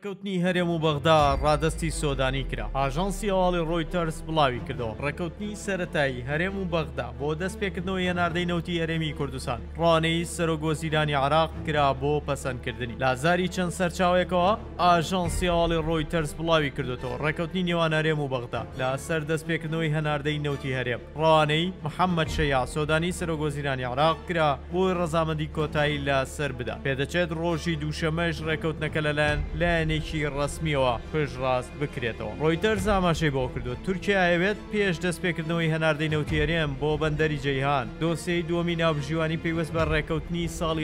ڕێکەوتنی هەرێم و بەغدا ڕادستی سۆدانی کرا. ئاژانسی هەواڵی ڕۆیتەرز بڵاوی کردەوە ڕێکەوتنی سەرەتایی هەرێم و بەغدا بۆ دەستپێکردنەوە هێناردەی نەوتی هەرێمی کوردستان ڕوانەی سەرۆکوەزیرانی عێراق کرا بۆ پەسەندکردنی. لازاری چەند سەرچاوێکەوە ئاژانسی هەواڵی ڕۆیتەرز بڵاوی کردوێتەوە ڕێکەوتنی نێوان هەرێم و بەغدا لە سەر دەستپێکردنەوەی هەناردەی نەوتی هەرێم. ڕوانەی محەممەد شەیا سۆدانی سەرۆکوەزیرانی عێراق کرا بۆی ڕەزامەندی کۆتایی لە سەر بدا. پێدەچێت ڕۆژی دووشەمەش ڕێکەوتنەکە لایەنێکی ڕسمیەوە پشتڕاست بکرێتەوە. ڕۆیتەرز ئاماژەی بۆ کردووە تورکیا ئەوێت پێش دەستپێکردنەوەی هەناردەی نەوتی هەرێم بۆ بەندەری جەیهان دۆسیەی دووەمی ناوبژیوانی پێوەست بە ڕێکەوتنی ساڵی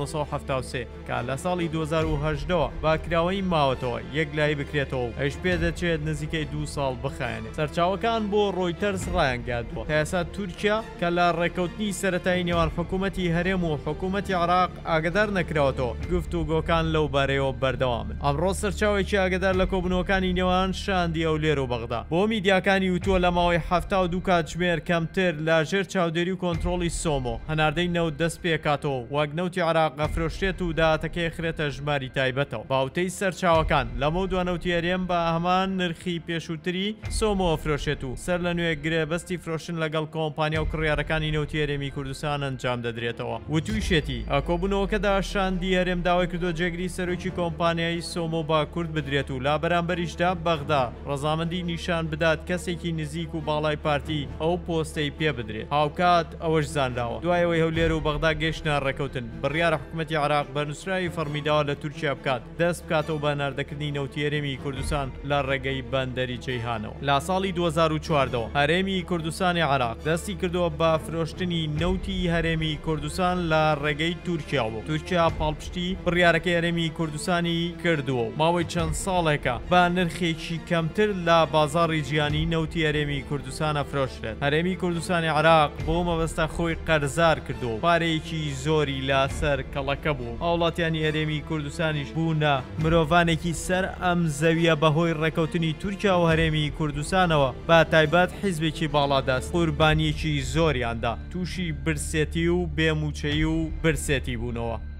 1973 کە لە ساڵی 2010ەوە باکراوەی ماوەتەوە یەک لای بکرێتەوە ئەش پێدەچێت نزیکەی 2 ساڵ بخایێنێت. سەرچاوەکان بۆ ڕۆیتەرز ڕایانگاتووە کە ئێستا تورکیا کە لە ڕێکەوتنی سەرەتایی نێوان حکوومەتی هەرێم و حکوومەتی عێراق ئاگدار نەکراوەتەوە گفتوگۆکان لەو بارەیەوە بەردەوامن. ئەمڕۆ سەرچاوێکی ئاگدار لە کۆبنەوەکانی نێوان شاندی ئەو لێر و بەغدا بۆ میدیاکانی وتووە لە ماوەی 72 کاتژمێر کەمتر لاژێر چاودێری و کۆنتترۆلی سۆمۆ هەناردەی نەوت دەست پێکاتەوە وەک نەوتی عێراق ئەفرۆشرێت و داهاتەکەی خرێتە ژماری تایبەتەوە. باوتەی سەرچاوەکان لەمە دوانەوتی هەرێم بە هەمان نرخی پێشووتری سۆمۆ ئەفرۆشێت و سەر لە نوێ گرێبەستی فرۆشن لەگەڵ کۆمپانیا و کڕیارەکانی نەوتی هەرێمی کوردستان ئەنجام دەدرێتەوە. وتویشێتی کۆبوونەوەکەدا شاندی هەرێم داوای کردو جێگری سەرۆکی کۆمپانیای سۆمۆ با کورد بدرێت و لا بەرامبەریشدا بەغدا ڕەزامەندی نیشان بدات کەسێکی نزیک و باڵای پارتی ئەو پۆستەی پێ بدرێت. هاوکات ئەوەش زانراوە دوایەوەی هەولێر و بەغدا گەشتە ڕێکەوتن بڕیارە حکوومەتی عێراق بە نووسراوی فەرمیداوە لە تورکیا بکات دەست بکاتەوە بە ناردەکردنی نەوتی هەرێمی کوردستان لە ڕێگەی بەندەری جەیهانەوە. لە ساڵی 2014 هەرێمی کوردستانی عێراق دەستی کردووە بە فرۆشتنی نەوتی هەرێمی کوردستان لە ڕێگەی تورکیا بوو. تورکیا پاڵپشتی بڕیارەکەی هەرێمی کوردستانی کردووە و ماوەی چەند ساڵێکە بە نرخێکی کەمتر لە بازاڕی جیهانی نەوتی هەرێمی کوردستانە فرۆشرێت. هەرێمی کوردستانی عێراق بۆ مەبەستە خۆی قەرزار کردو پارەیەکی زۆری لەسەر کەڵەکە بوو. هاوڵاتیانی هەرێمی کوردستانیش بوونە مرۆڤانێکی سەر ئەم زەویە بەهۆی ڕێکەوتنی تورکیا و هەرێمی کوردستانەوە بە تایبەت حیزبێکی باڵادەست قوربانیەکی زۆریاندا تووشی برسێتی و بێموچەی و برسێتی بوونەوە.